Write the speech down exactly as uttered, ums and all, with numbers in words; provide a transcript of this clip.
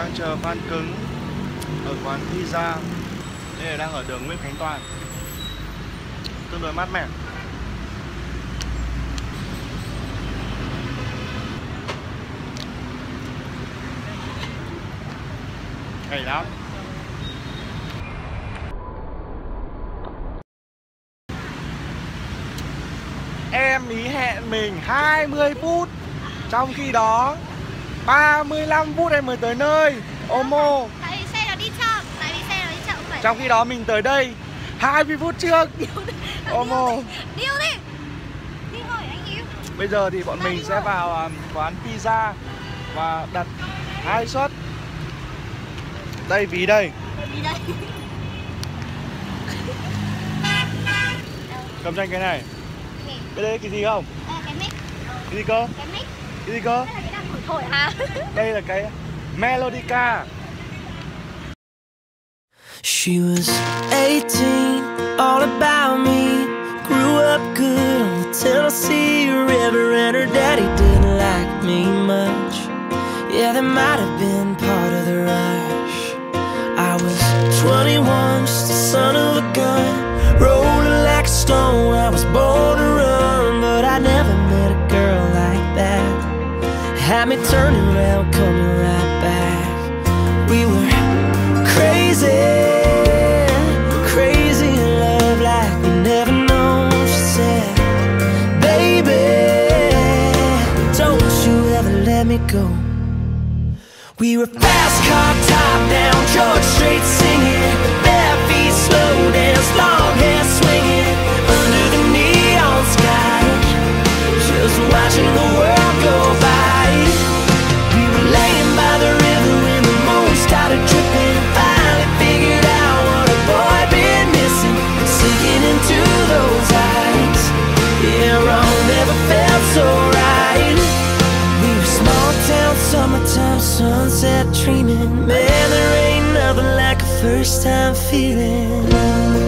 đang chờ Phan Cứng ở quán pizza. Đây là đang ở đường Nguyễn Khánh Toàn, tương đối mát mẻ. Hay lắm. Em ý hẹn mình hai mươi phút, trong khi đó ba mươi lăm phút em mới tới nơi. Omo. Tại vì xe nó đi chậm, tại vì xe nó đi chậm phải. Trong khi đó mình tới đây hai mươi phút trước. Omo. Điêu đi. Đi hỏi anh yêu. Bây giờ thì bọn mình sẽ vào quán pizza và đặt hai suất. Đây ví đây. Ví đây. Cầm cho anh cái này. Cái đấy cái gì không? À, cái mic. Cái gì cơ? Cái mic. Cái gì cơ? Đây là cái đang thổi thổi hả? Đây là cái Melodica. She was eighteen, all about me. Grew up good on the Tennessee River, and her daddy didn't like me much. Yeah, that might have been part of the rush. I was twenty-one, just the son of a gun, rolling like a stone. I was born to run, but I never met a girl like that. Had me turning around, coming right back. We were crazy, crazy in love like we never known. She said, baby, don't you ever let me go. We were fast car top down, George Strait singing, bare feet slow dance, long hair swinging under the neon sky, just watching the world go by. We were laying by the river when the moon started dripping. Finally figured out what a boy been missing, sinking into those eyes. Yeah, wrong never felt so right. We were small town, summertime, sunset dreaming. Man, there ain't nothing like a first time feeling.